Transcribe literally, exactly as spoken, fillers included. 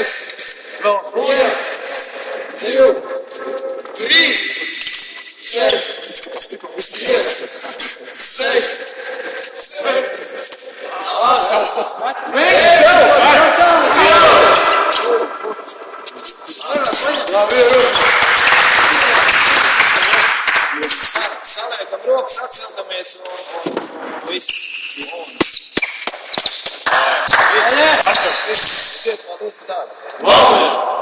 Viens! Vēl! Viens! Divi! Trīs! Četri! Pieci! Seši! Septiņi! Astoņi! Labi! Saliekam rokas, atceldamies un viss. Paldies par tādu.